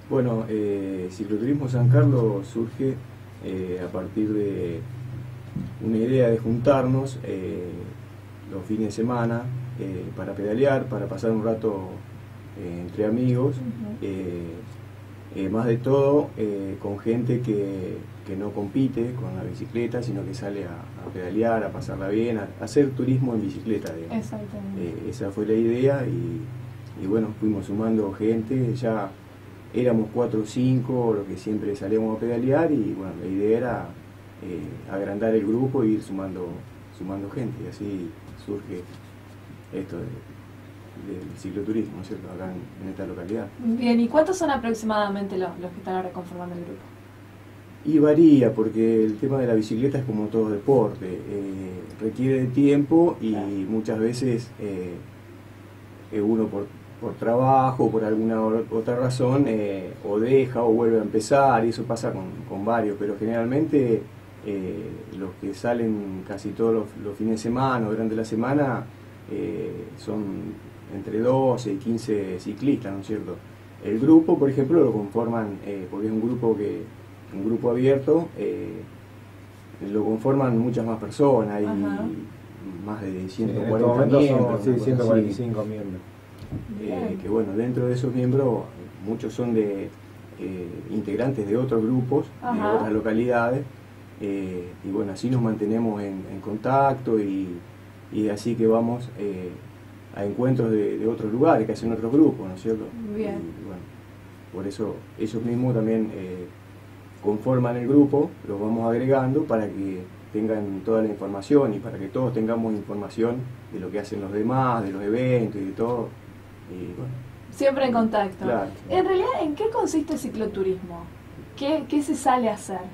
Bueno, Cicloturismo San Carlos surge a partir de una idea de juntarnos los fines de semana para pedalear, para pasar un rato entre amigos, más de todo con gente que no compite con la bicicleta, sino que sale a pedalear, a pasarla bien, a hacer turismo en bicicleta, digamos. Exactamente. Esa fue la idea y bueno, fuimos sumando gente, ya éramos 4 o 5 los que siempre salíamos a pedalear y bueno, la idea era agrandar el grupo y ir sumando gente, y así surge esto del cicloturismo, ¿no es cierto?, acá en esta localidad. Bien, ¿y cuántos son aproximadamente los que están ahora conformando el grupo? Y varía, porque el tema de la bicicleta es como todo deporte, requiere de tiempo y muchas veces uno por trabajo o por alguna otra razón o deja o vuelve a empezar, y eso pasa con varios, pero generalmente los que salen casi todos los fines de semana o durante la semana son entre 12 y 15 ciclistas, ¿no es cierto? El grupo, por ejemplo, lo conforman, porque es un grupo abierto, lo conforman muchas más personas, hay más de 140 miembros. Sí, 145 miembros. Que bueno, dentro de esos miembros muchos son de integrantes de otros grupos, de otras localidades, y bueno, así nos mantenemos en contacto y así que vamos a encuentros de otros lugares que hacen otros grupos, ¿no es cierto? Bien. Y bueno, por eso ellos mismos también conforman el grupo, los vamos agregando para que tengan toda la información y para que todos tengamos información de lo que hacen los demás, de los eventos y de todo. Y bueno, siempre en contacto. Claro. En realidad, ¿en qué consiste el cicloturismo? ¿Qué se sale a hacer?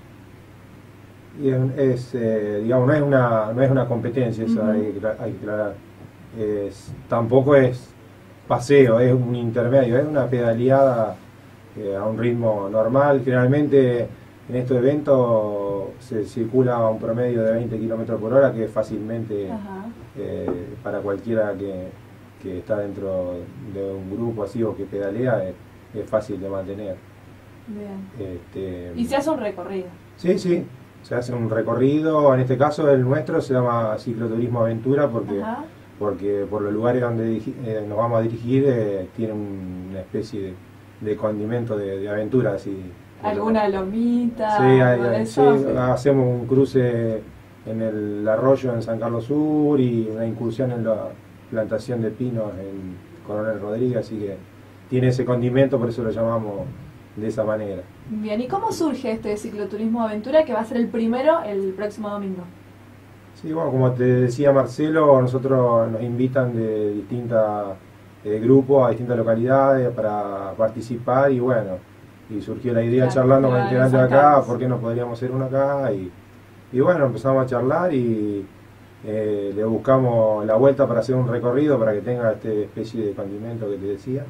Digamos, no es una competencia, eso hay que aclarar. Tampoco es paseo, es un intermedio, es una pedaleada a un ritmo normal. Generalmente en estos eventos se circula a un promedio de 20 km por hora, que es fácilmente para cualquiera que está dentro de un grupo así o que pedalea, es fácil de mantener. Bien. ¿Y se hace un recorrido? Sí, se hace un recorrido. En este caso el nuestro se llama Cicloturismo Aventura porque por los lugares donde nos vamos a dirigir tiene una especie de condimento de aventura. Así, ¿alguna lomita? Sí, hacemos un cruce en el arroyo en San Carlos Sur y una incursión en la plantación de pinos en Coronel Rodríguez, así que tiene ese condimento, por eso lo llamamos de esa manera. Bien, ¿y cómo surge este cicloturismo aventura que va a ser el primero el próximo domingo? Sí, bueno, como te decía Marcelo, nosotros nos invitan de distintos grupos a distintas localidades para participar y bueno, y surgió la idea charlando con el integrante de acá, ¿por qué no podríamos hacer uno acá? Y bueno, empezamos a charlar y le buscamos la vuelta para hacer un recorrido para que tenga esta especie de condimento que te decía.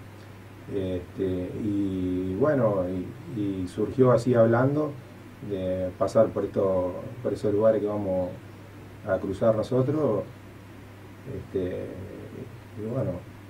Y bueno, y surgió así hablando de pasar por esos lugares que vamos a cruzar nosotros. Y bueno,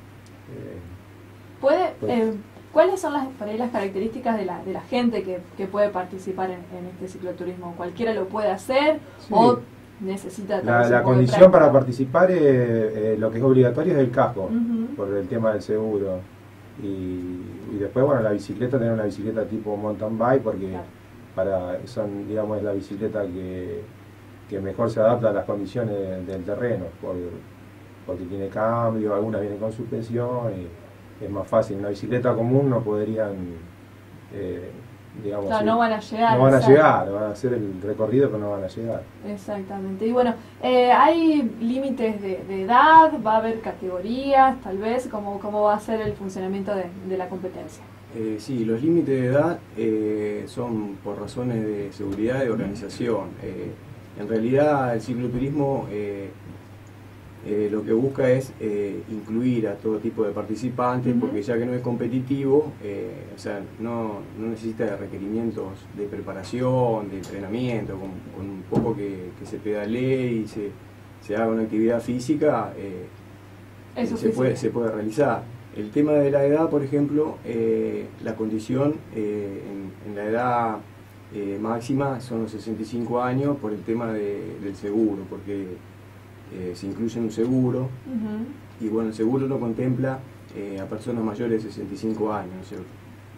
¿cuáles son las características de la gente que puede participar en este cicloturismo? ¿Cualquiera lo puede hacer o necesita? La condición para participar, lo que es obligatorio es el casco, por el tema del seguro. Y después, bueno, la bicicleta, tener una bicicleta tipo mountain bike, porque digamos, es la bicicleta que mejor se adapta a las condiciones del terreno, porque tiene cambio, algunas vienen con suspensión y es más fácil. Una bicicleta común no podrían, digamos, no van a llegar. No van a llegar, van a hacer el recorrido, pero no van a llegar. Exactamente. Y bueno, ¿hay límites de edad? ¿Va a haber categorías, tal vez? ¿Cómo va a ser el funcionamiento de la competencia? Sí, los límites de edad son por razones de seguridad y de organización. En realidad el cicloturismo lo que busca es incluir a todo tipo de participantes, porque ya que no es competitivo, o sea, no necesita de requerimientos de preparación, de entrenamiento, con un poco que se pedalee y se haga una actividad física, se puede realizar. El tema de la edad, por ejemplo, la condición en la edad máxima son los 65 años por el tema del seguro, porque se incluye en un seguro, y bueno, el seguro no contempla a personas mayores de 65 años, ¿no es cierto?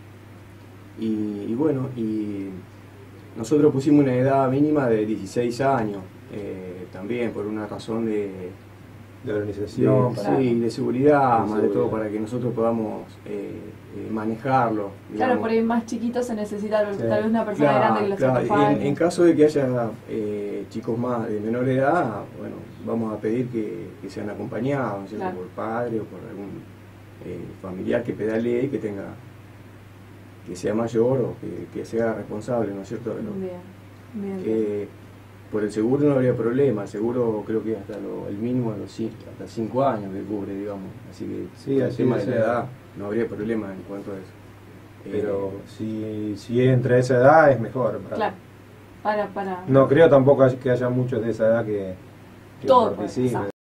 Y bueno, y nosotros pusimos una edad mínima de 16 años, también por una razón de organización, sí, de seguridad, más de todo, para que nosotros podamos manejarlo. Digamos. Claro, por ahí más chiquitos se necesita tal vez una persona grande que los claro. acompañe. En caso de que haya chicos más de menor edad, bueno, vamos a pedir que sean acompañados, ¿no es cierto? Por padre o por algún familiar que pedalee y que sea mayor o que sea responsable, ¿no es cierto? Bien. Por el seguro no habría problema, el seguro creo que hasta el mínimo hasta 5 años que cubre, digamos, así que sí, el tema de la edad no habría problema en cuanto a eso. Pero si entre esa edad es mejor. Claro, para... No creo tampoco que haya muchos de esa edad que todo participen.